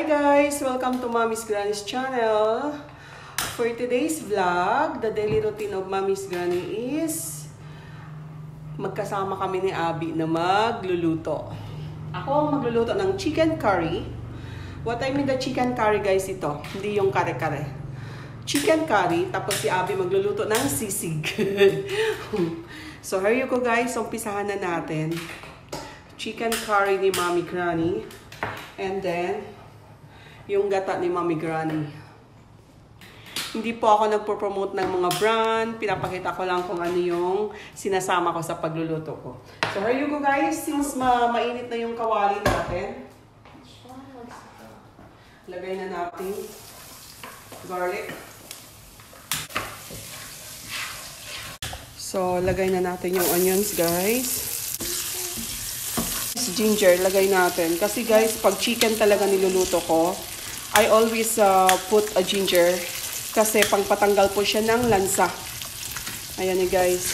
guys! Welcome to Mommy's Granny's channel. For today's vlog, the daily routine of Mommy's Granny is magkasama kami ni Abby na magluluto. Ako ang magluluto ng chicken curry. What I mean the chicken curry guys, ito. Hindi yung kare-kare. Chicken curry, tapos si Abby magluluto ng sisig. So here you go guys, umpisahan na natin. Chicken curry ni Mommy Granny. And then, yung gata ni Mommy Granny. Hindi po ako nagpo-promote ng mga brand. Pinapakita ko lang kung ano yung sinasama ko sa pagluluto ko. So here you go guys. Since mainit na yung kawali natin, lagay na natin garlic. So lagay na natin yung onions guys. Ginger, lagay natin. Kasi guys, pag chicken talaga niluluto ko, I always put a ginger kasi pangpatanggal po siya ng lansa. Ayan guys.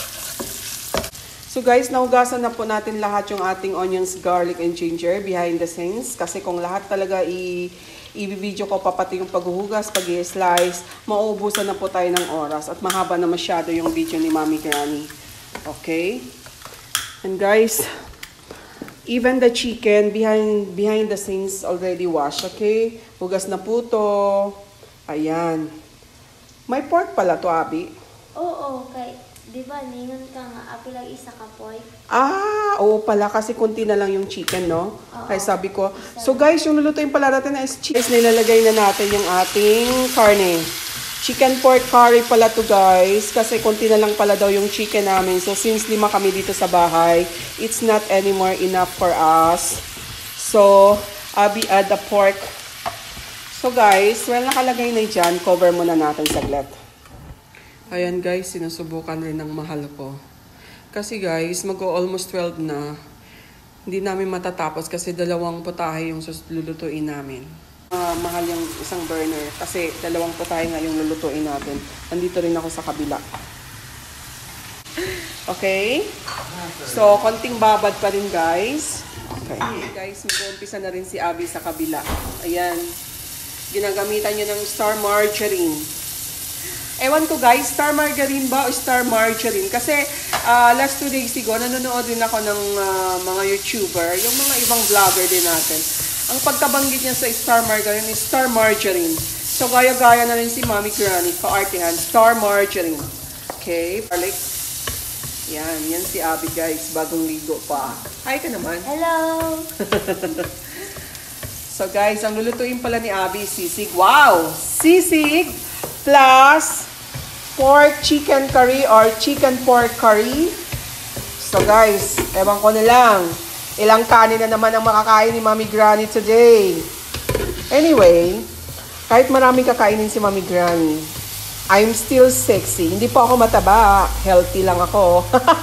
So guys, nahugasan na po natin lahat yung ating onions, garlic, and ginger behind the scenes. Kasi kung lahat talaga i-video ko pa pati yung paghuhugas, pag-i-slice, mauubusan na po tayo ng oras at mahaba na masyado yung video ni Mommy Granny. Okay? And guys, even the chicken behind the scenes already washed, okay? Hugas na po to. Ayan. May pork pala to, Abby. Oo, kay, di ba, ningon ka nga, api lang isa ka pork. Ah, oo pala, kasi kunti na lang yung chicken, no? Oo. Kaya sabi ko. So guys, yung lulutuin pala natin na is chicken. Nilalagay na natin yung ating karne. Chicken pork curry pala to guys. Kasi konti na lang pala daw yung chicken namin. So since 5 kami dito sa bahay, it's not anymore enough for us. So, Abby add the pork. So guys, well nakalagay na dyan. Cover muna natin saglit. Ayan guys, sinusubukan rin ng mahal ko. Kasi guys, mag-almost 12 na. Hindi namin matatapos kasi 2 putahe yung lulutuin namin. Mahal yung isang burner kasi 2 putahe nga yung lulutuin natin. Nandito rin ako sa kabila. Okay? So, konting babad pa rin guys. Okay. Guys, mag-uumpisa na rin si Abby sa kabila. Ayan. Ginagamitan nyo ng star margarine. Ewan ko guys, star margarine ba o star margarine? Kasi last 2 days ago, nanonood din ako ng mga YouTuber, yung mga ibang vlogger din natin. Ang pagkabanggit niya sa star margarine is star margarine. So, gaya-gaya na rin si Mommy Granny, kaartihan, star margarine. Okay, garlic. Yan si Abby guys, bagong ligo pa. Hi ka naman. Hello! So guys, ang lulutuin pala ni Abby, sisig. Wow! Sisig plus pork chicken curry or chicken pork curry. So guys, ewan ko na lang. Ilang kanin na naman ang makakain ni Mommy Granny today. Anyway, kahit marami kakainin si Mommy Granny, I'm still sexy. Hindi po ako mataba. Healthy lang ako.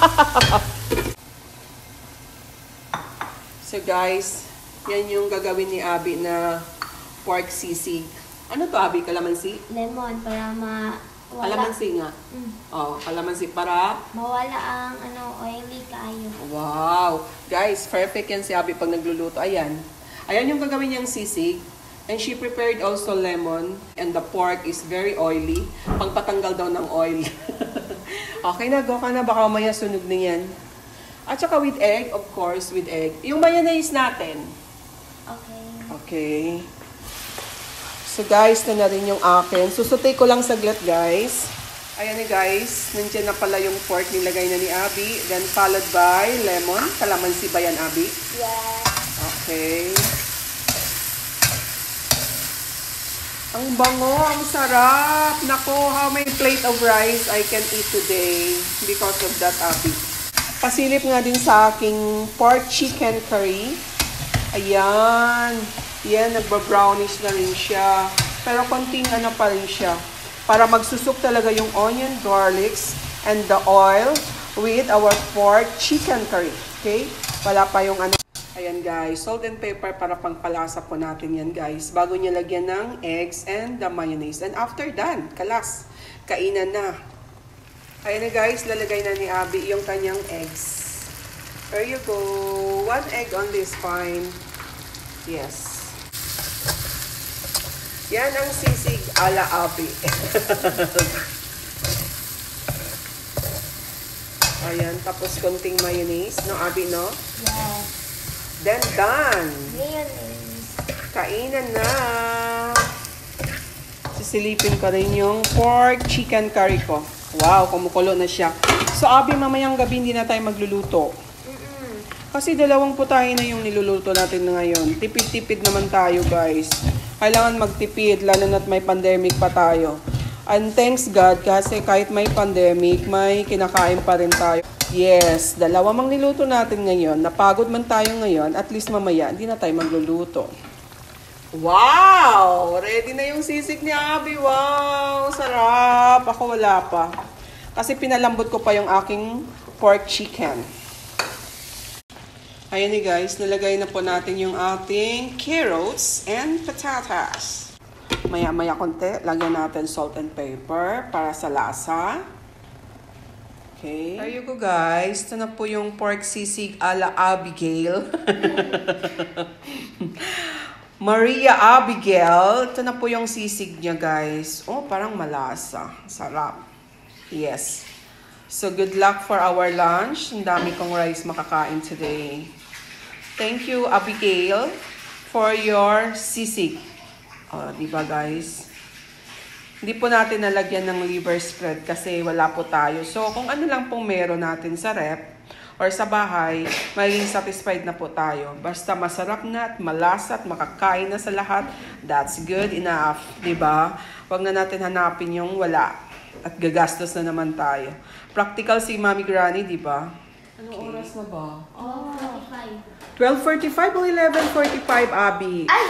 So guys, yan yung gagawin ni Abby na pork sisig. Ano to Abby? Kalamansi? Lemon, para Kalamansi nga. Oh, kalamansi para mawala ang oily kayo. Wow! Guys, perfect yan si Abby pag nagluluto. Ayan. Ayan yung gagawin niyang sisig. And she prepared also lemon. And the pork is very oily. Pangpatanggal daw ng oil. Okay na, go ka na. Baka maya sunog na yan. At saka with egg, of course, with egg. Yung mayonnaise natin. Okay. Okay. So guys, na rin yung akin. Susutay ko lang saglit guys. Ayan guys, nandiyan na pala yung pork nilagay na ni Abby. Then followed by lemon. Kalamansi ba yan, Abby? Yeah. Okay. Ang bango, ang sarap. Nako, how many plate of rice I can eat today because of that, Abby. Pasilip nga din sa aking pork chicken curry. Ayan. Yan, nagba-brownish na rin siya. Pero konting pa rin siya. Para magsusok talaga yung onion, garlics, and the oil with our pork chicken curry. Okay? Wala pa yung Ayan guys, salt and pepper para pangpalasa po natin yan guys. Bago niya lagyan ng eggs and the mayonnaise. And after that, kalas, kainan na. Ayan na guys, lalagay na ni Abby yung kanyang eggs. There you go. 1 egg only is fine. Yes. Yan ang sisig ala Abi. Ayan, tapos konting mayonnaise, no Abi, no? Yes. Then done. Mayonnaise. Kainan na. Sisilipin ko rin yung pork chicken curry ko. Wow, kumukulo na siya. So Abi, mamayang gabi hindi na tayo magluluto. Kasi dalawang putahe na yung niluluto natin ngayon. Tipid-tipid naman tayo, guys. Kailangan magtipid, lalo na't may pandemic pa tayo. And thanks God, kasi kahit may pandemic, may kinakain pa rin tayo. Yes, dalawa mang niluto natin ngayon. Napagod man tayo ngayon, at least mamaya, hindi na tayo magluluto. Wow! Ready na yung sisig ni Abi. Wow! Sarap! Ako wala pa. Kasi pinalambot ko pa yung aking pork chicken. Ayan ni guys, nalagay na po natin yung ating carrots and patatas. Maya-maya konti, lagyan natin salt and pepper para sa lasa. Okay. There you go guys. Ito na po yung pork sisig ala Abigail. Maria Abigail. Ito na po yung sisig niya guys. Oh, parang malasa. Sarap. Yes. So, good luck for our lunch. Ang dami kong rice makakain today. Thank you, Abigail, for your sisig. Oh, diba guys? Hindi po natin nalagyan ng liver spread kasi wala po tayo. So, kung ano lang pong meron natin sa rep or sa bahay, magiging satisfied na po tayo. Basta masarap na at malasa at makakain na sa lahat, that's good enough. Diba? Huwag na natin hanapin yung wala. At gagastos na naman tayo. Practical si Mami Granny, di ba? Anong oras na ba? 12:45. 12:45 o 11:45, Abi? Ay!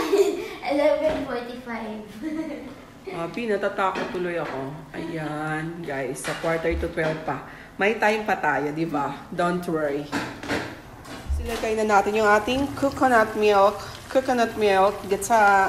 11:45. Abi, natatakot tuloy ako. Ayan, guys. Sa 11:45 pa. May time pa tayo, di ba? Don't worry. Silagay na natin yung ating coconut milk. Coconut milk. Gata.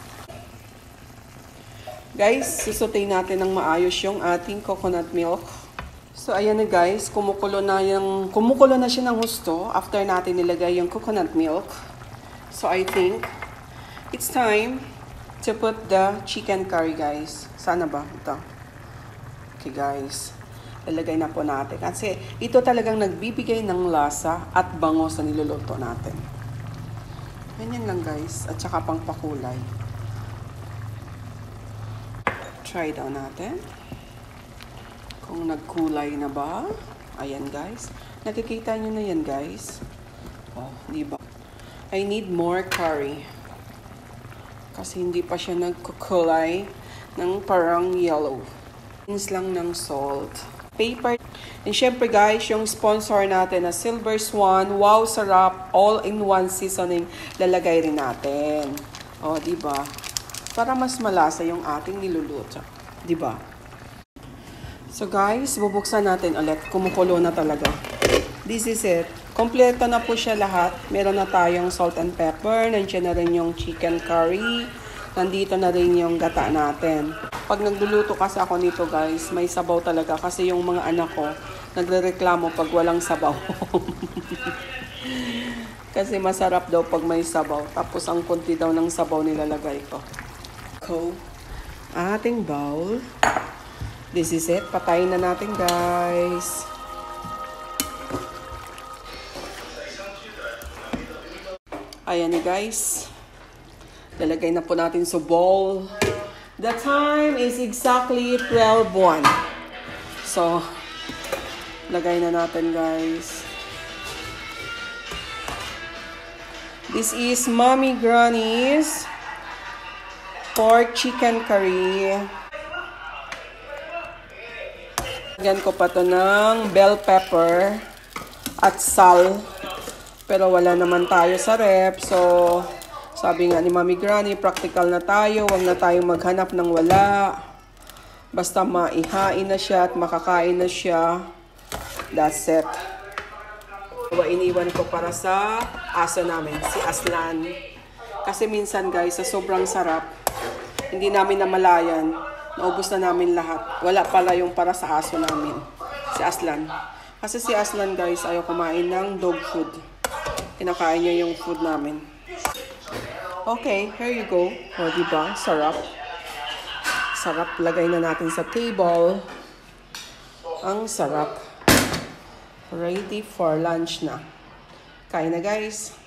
Guys, susutay natin ng maayos yung ating coconut milk. So, ayan na guys, kumukulo na siya ng husto after natin nilagay yung coconut milk. So, I think it's time to put the chicken curry, guys. Sana ba? Ito. Okay, guys. Lalagay na po natin. Kasi ito talagang nagbibigay ng lasa at bango sa niluluto natin. Ganyan lang, guys. At saka pang pakulay. Try daw natin. Kung nagkulay na ba. Ayan guys. Nakikita nyo na yan guys. Oh, diba? I need more curry. Kasi hindi pa siya nagkukulay ng parang yellow. Ins lang ng salt. Paper. And syempre guys, yung sponsor natin na Silver Swan. Wow, sarap. All-in-one seasoning. Lalagay rin natin. Oh, diba? Para mas malasa yung ating niluluto. Diba? So guys, bubuksan natin ulit. Kumukulo na talaga. This is it. Kompleto na po siya lahat. Meron na tayong salt and pepper. Nandiyan na rin yung chicken curry. Nandito na rin yung gata natin. Pag nagluluto kasi ako nito guys, may sabaw talaga. Kasi yung mga anak ko, nagrereklamo pag walang sabaw. Kasi masarap daw pag may sabaw. Tapos ang kunti daw ng sabaw nilalagay ko. Ating bowl. This is it. Patayin na natin, guys. Ayan ni guys. Lalagay na po natin sa bowl. The time is exactly 12:01. So, lagay na natin, guys. This is Mommy Granny's pork chicken curry. Lagyan ko pa to ng bell pepper at sal. Pero wala naman tayo sa rep. So, sabi nga ni Mommy Granny, practical na tayo. Huwag na tayong maghanap ng wala. Basta maihain na siya at makakain na siya. That's it. Iniwan ko para sa aso namin, si Aslan. Kasi minsan guys, sa sobrang sarap, hindi namin namalayan. Naubos na namin lahat. Wala pala yung para sa aso namin. Si Aslan. Kasi si Aslan guys, ayaw kumain ng dog food. Kinakain niya yung food namin. Okay, here you go. O, diba? Sarap. Sarap, lagay na natin sa table. Ang sarap. Ready for lunch na. Kain na guys.